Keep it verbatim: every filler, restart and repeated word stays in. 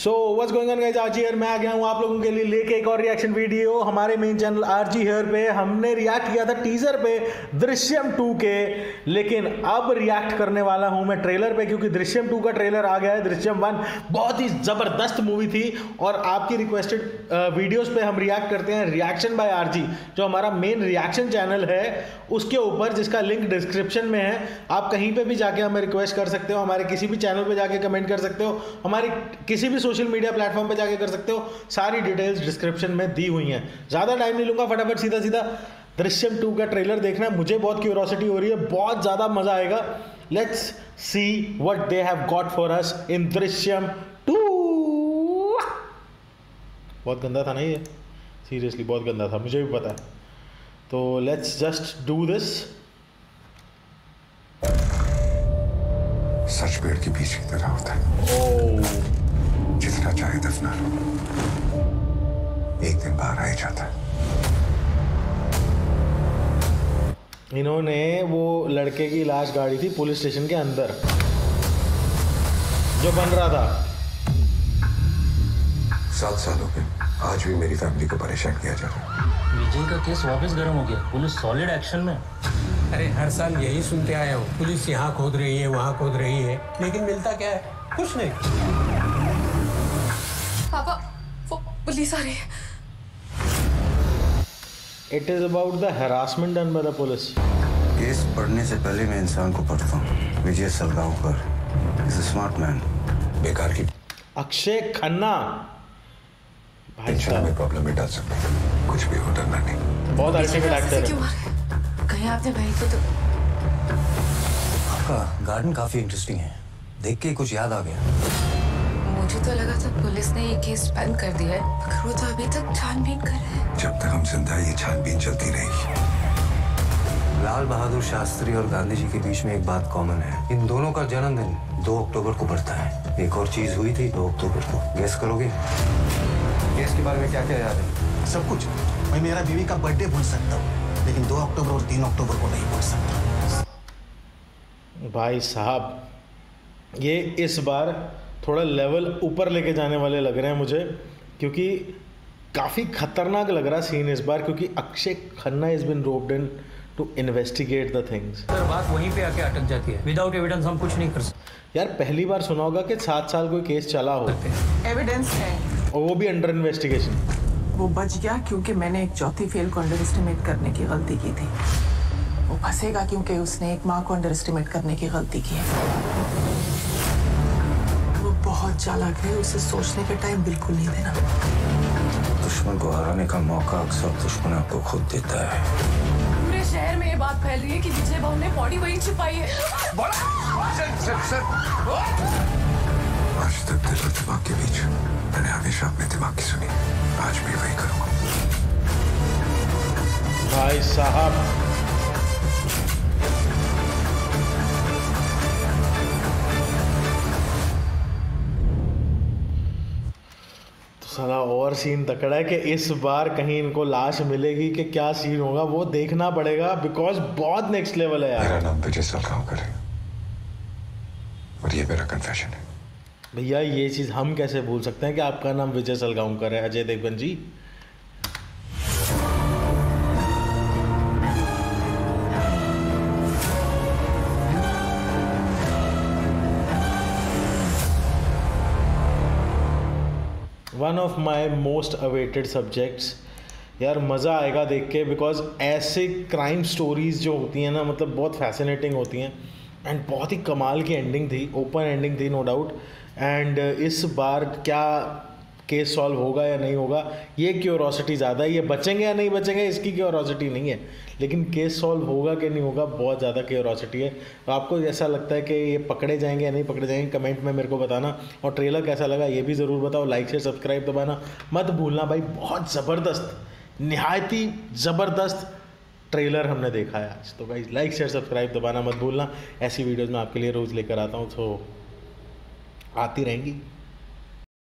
So what's going on guys, आज here मैं आ गया हूँ आप लोगों के लिए लेके एक और रिएक्शन वीडियो हमारे मेन चैनल आरजी हियर पे। हमने रिएक्ट किया था टीजर पे दृश्यम टू के, लेकिन अब रिएक्ट करने वाला हूँ मैं ट्रेलर पे, क्योंकि दृश्यम टू का ट्रेलर आ गया है। दृश्यम वन बहुत ही ज़बरदस्त मूवी थी और आपकी रिक्वेस्टेड वीडियोस पे हम रिएक्ट करते हैं। रिएक्शन बाय आरजी जो हमारा मेन रिएक्शन चैनल है उसके ऊपर, जिसका लिंक डिस्क्रिप्शन में है। आप कहीं पे भी जाके हमें रिक्वेस्ट कर सकते हो, हमारे किसी भी चैनल पे जाके कमेंट कर सकते हो, हमारी किसी भी सोशल मीडिया प्लेटफॉर्म पे जाके कर सकते हो। सारी डिटेल्स डिस्क्रिप्शन में दी हुई हैं। ज़्यादा टाइम नहीं लूँगा, फटाफट सीधा सीधा दृश्यम टू का ट्रेलर देखना है। मुझे बहुत क्यूरोसिटी हो रही है, बहुत ज़्यादा मज़ा आएगा। Let's see what they have got for us in Drishyam two. बहुत गंदा था ना ये, सीरियसली बहुत गंदा था, मुझे भी पता है। तो लेट्स जस्ट डू दिस। सच पेड़ के बीच की तरह होता है। ओह, जितना चाहे दफना लो, एक दिन बाहर आ ही जाता है। इन्होंने वो लड़के की लाश गाड़ी थी पुलिस स्टेशन के अंदर जो बन रहा था। सात सालों में आज भी मेरी फैमिली को परेशान किया जा रहा है। विजय का केस वापस गर्म हो गया, पुलिस सॉलिड एक्शन में। अरे हर साल यही सुनते आए हो, पुलिस यहाँ खोद रही है वहाँ खोद रही है, लेकिन मिलता क्या है? कुछ नहीं। पापा, वो पुलिस आ रही है। It is about the harassment done by the police. Case पढ़ने से पहले मैं इंसान को पढ़ता हूँ। Vijay Salgaonkar is a smart man. बेकार की अक्षय खन्ना भाई टेंशन में प्रॉब्लम में डाल सकते हैं। कुछ भी हो, डरना नहीं। बहुत अल्टीमेट एक्टर है। क्यों मारे? कहीं आपने भाई को तो आपका गार्डन काफी इंटरेस्टिंग है, देख के कुछ याद आ गया। मुझे तो लगा था पुलिस ने ये केस बंद कर दिया है, मगर वो तो अभी तक छानबीन कर रहे हैं। जब तक हम जिंदा हैं, ये छानबीन चलती रहेगी। लाल बहादुर शास्त्री और गांधी जी के बीच में एक बात कॉमन है, इन दोनों का जन्मदिन दो अक्टूबर को पड़ता है। एक और चीज हुई थी दो अक्टूबर को, गेस करोगे? केस के बारे में क्या क्या याद है? सब कुछ। मैं मेरा बीवी का बर्थडे भूल सकता हूँ, लेकिन दो अक्टूबर और तीन अक्टूबर को नहीं भूल सकता। भाई साहब, ये इस बार थोड़ा लेवल ऊपर लेके जाने वाले लग रहे हैं मुझे, क्योंकि काफ़ी खतरनाक लग रहा सीन इस बार, क्योंकि Akshay Khanna is been roped in to investigate the things. Sir बात वहीं पे आके अटक जाती है, विदाउट एविडेंस हम कुछ नहीं कर सकते। यार पहली बार सुना होगा कि सात साल कोई केस चला हो एविडेंस है और वो भी अंडर इन्वेस्टिगेशन। वो बच गया क्योंकि मैंने एक चौथी फेल को अंडर एस्टिमेट करने की गलती की थी। वो फंसेगा क्योंकि उसने एक माँ को अंडर एस्टिमेट करने की गलती की है। वो बहुत चालाक है, उसे सोचने का टाइम बिल्कुल नहीं देना। दुश्मन को हराने का मौका अक्सर दुश्मन आपको खुद देता है। पूरे शहर में ये बात फैल रही है कि विजय बाबू ने बॉडी वहीं छिपाई है। आज तक दिल और दिमाग के बीच मैंने हमेशा अपने दिमाग की सुनी, आज भी वही करूंगा। भाई साहब, तो साला और सीन तकड़ा है कि इस बार कहीं इनको लाश मिलेगी कि क्या सीन होगा वो देखना पड़ेगा, बिकॉज बहुत नेक्स्ट लेवल है यार। मेरा नाम विजय सलगांवकर है और ये मेरा कन्फेशन है। भैया ये चीज़ हम कैसे भूल सकते हैं कि आपका नाम विजय सलगांवकर है, Ajay Devgan ji. One of my most awaited subjects. यार मज़ा आएगा देख के, बिकॉज ऐसे क्राइम स्टोरीज जो होती हैं ना, मतलब बहुत फैसिनेटिंग होती हैं एंड बहुत ही कमाल की एंडिंग थी, ओपन एंडिंग थी नो डाउट। एंड इस बार क्या केस सॉल्व होगा या नहीं होगा, ये क्यूरोसिटी ज़्यादा है। ये बचेंगे या नहीं बचेंगे इसकी क्यूरोसिटी नहीं है, लेकिन केस सॉल्व होगा कि नहीं होगा बहुत ज़्यादा क्यूरोसिटी है। तो आपको ऐसा लगता है कि ये पकड़े जाएंगे या नहीं पकड़े जाएंगे, कमेंट में मेरे को बताना। और ट्रेलर कैसा लगा ये भी ज़रूर बताओ। लाइक शेयर सब्सक्राइब दबाना मत भूलना भाई। बहुत ज़बरदस्त, निहायत ही ज़बरदस्त ट्रेलर हमने देखा है आज। तो भाई लाइक शेयर सब्सक्राइब दबाना मत भूलना। ऐसी वीडियोज़ मैं आपके लिए रोज़ लेकर आता हूँ, तो आती रहेंगी।